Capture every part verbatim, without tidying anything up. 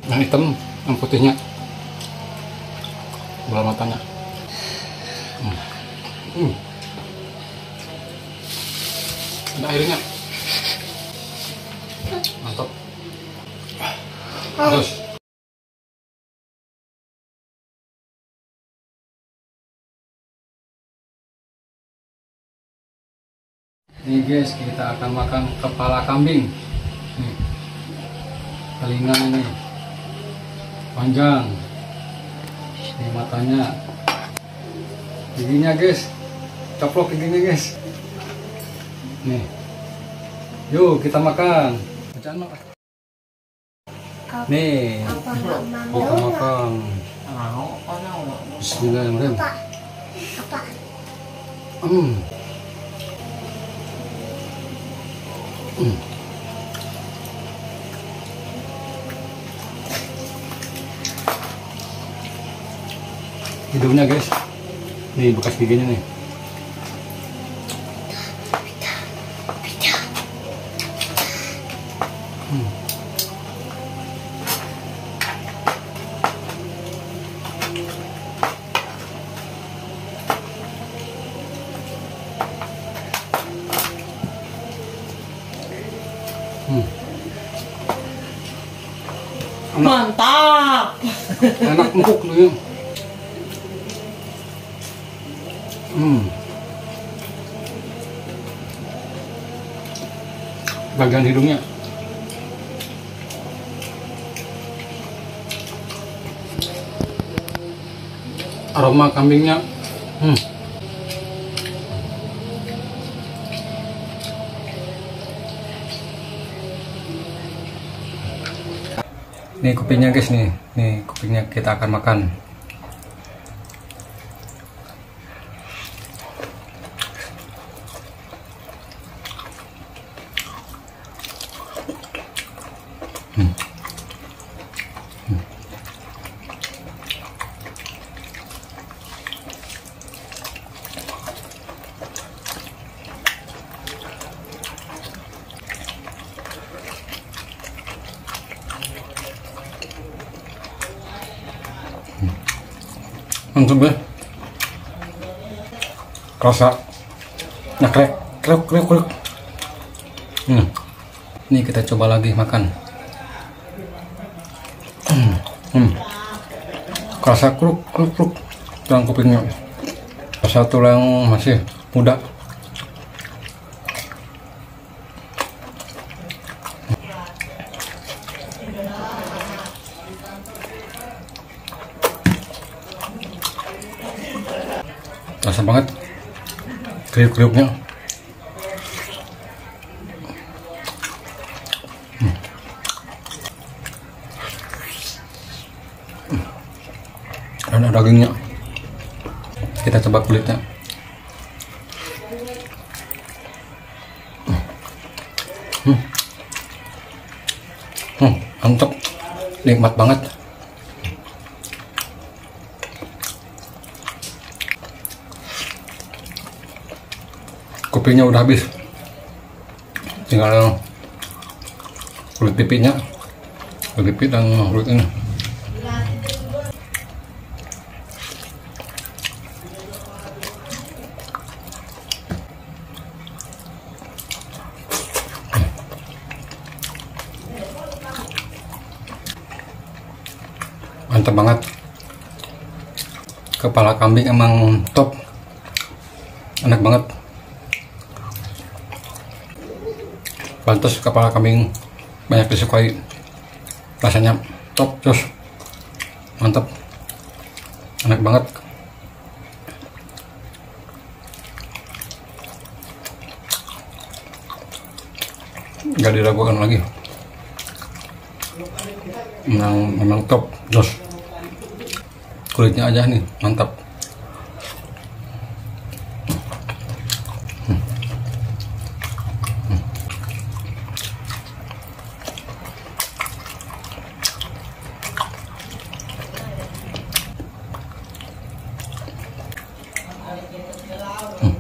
Yang hitam, yang putihnya, bola matanya. Hmm. Hmm. Ada airnya. Mantap. Terus. Nih guys, kita akan makan kepala kambing. Nih. Telinga ini panjang. Ini matanya. Giginya guys. Coplok giginya guys. Nih. Yuk kita makan. Bacaan makan. Nih. Kita makan. Bismillahirrahmanirrahim. Hmm. Hmm. Hidungnya guys, nih bekas giginya nih. Hmm. Hmm. Mantap. Enak empuk nih. Hmm. Bagian hidungnya. Aroma kambingnya. Hmm. Nih kupingnya guys nih. Nih kupingnya kita akan makan. Hmm. Hmm. Mantap ya, rasa nyaklek krek krek krek. Hmm. Ini kita coba lagi makan. Hmm. Hmm. Rasa kruk kruk kruk tulang kupingnya, rasa tulang masih muda. Rasa banget kriuk-kriuknya. Hmm. Hmm. Dan ada dagingnya. Kita coba kulitnya. Hmm. Hmm. Mantap, nikmat banget. Kupingnya udah habis, tinggal kulit pipinya, kulit pipi dan kulit ini. Mantap banget, kepala kambing emang top, enak banget. Pantas kepala kambing banyak disukai, rasanya top, terus mantap, enak banget. Gak diragukan lagi, memang memang top, terus kulitnya aja nih mantap. Hmm.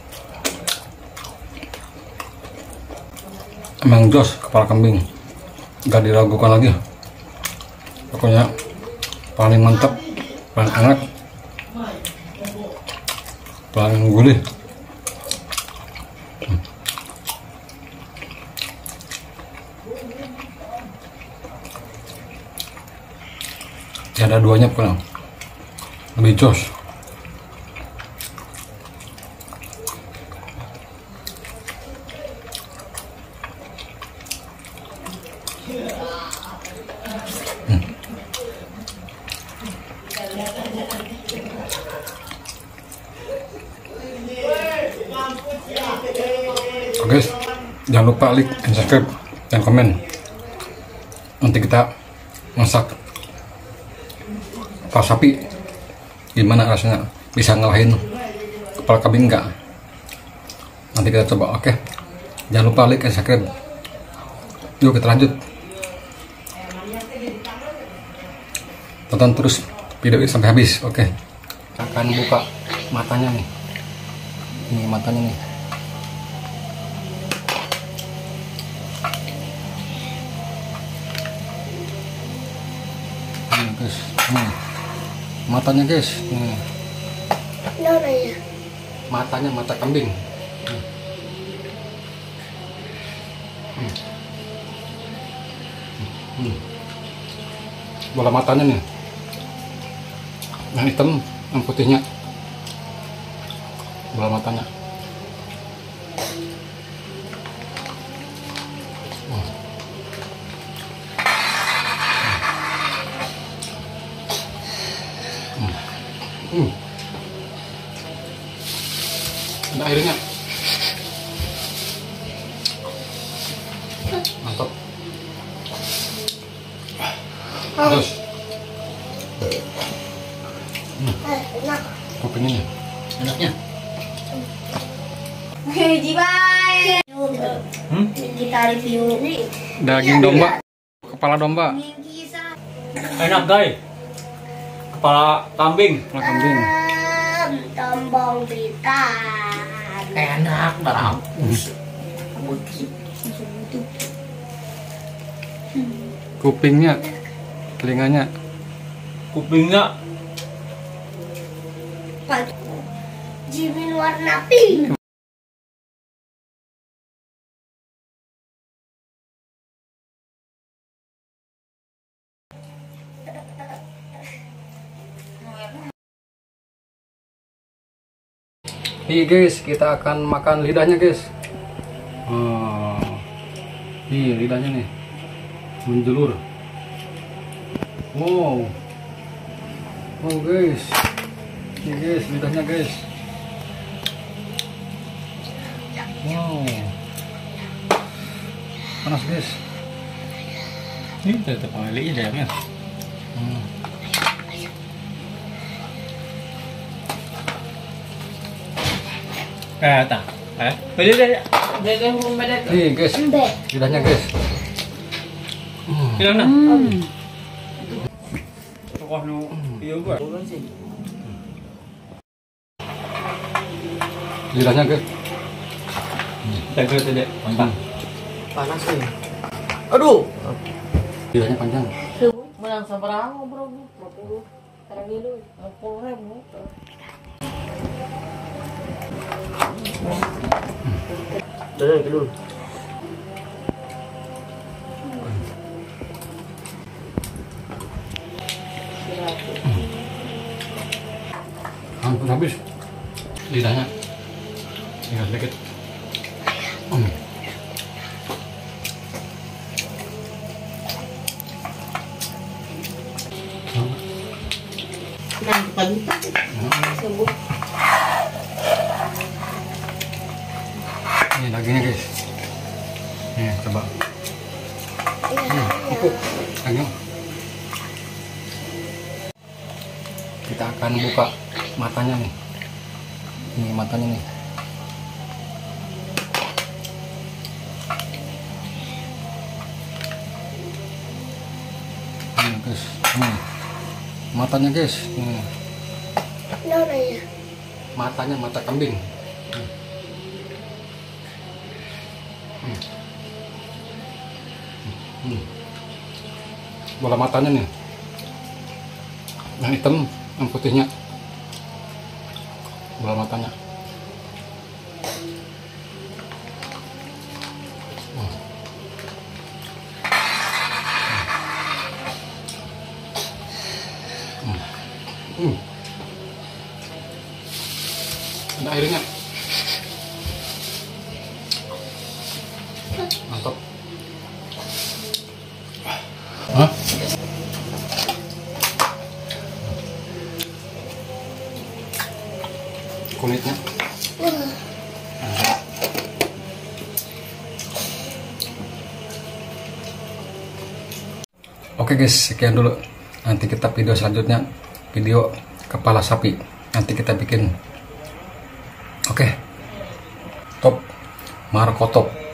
Emang jos kepala kambing. Gak diragukan lagi, pokoknya paling mantap, paling enak, paling gurih. hmm. Ya, ada duanya pokoknya lebih jos. Hmm. Oke guys, jangan lupa like and subscribe dan komen. Nanti kita masak kepala sapi, gimana rasanya, bisa ngalahin kepala kambing enggak? Nanti kita coba. Oke, jangan lupa like and subscribe. Yuk kita lanjut, tonton terus video ini sampai habis. Oke, akan buka matanya nih, ini matanya nih. Ini guys, nih matanya guys, nih. Matanya mata kambing. Nih. Hmm. Hmm. Bola matanya nih, yang hitam, yang putihnya, bola matanya. Oh. Hmm. Hmm. Ada airnya, mantap. Terus hmm. Kupingnya enaknya. Hmm? Kita review Daging domba, kepala domba. Enak guys, kepala kambing. Kepala kambing. tombong kita Enak, berampus. Kupingnya, telinganya. Kupingnya Jimin warna pink. Nih guys, kita akan makan lidahnya guys. Oh, nih lidahnya nih, menjulur. Wow, oh guys, nih guys lidahnya guys. Wow, panas guys. ini tetap kali lidahnya. Hmm. Eh, tak. Eh, beli deh. Dede rumah deh. Nih guys, lidahnya guys. Hmm. Bilang nah. Tokoh nu iya gua. Lidahnya guys. Jaga tadi. Mantap. Panas nih. Aduh. Lidahnya panjang. Menang seberapa bro? lima puluh. Sekarang ini lima puluh ribu. Udah dulu. Hampir habis lidahnya, tinggal sedikit. Hmm. Nah, kita sembuh. Ini dagingnya guys. Nih coba. Nih, empuk daging. Kita akan buka matanya nih. Ini matanya nih. Ini guys. Nih. Matanya guys. Nih. Matanya mata kambing. Hmm. Hmm. bola matanya nih, yang hitam, yang putihnya, bola matanya. Hmm. Ada airnya, mantap. Hah? Kulitnya. Oke guys, sekian dulu. Nanti kita video selanjutnya, video kepala sapi. Nanti kita bikin. Oke. Top. Markotop.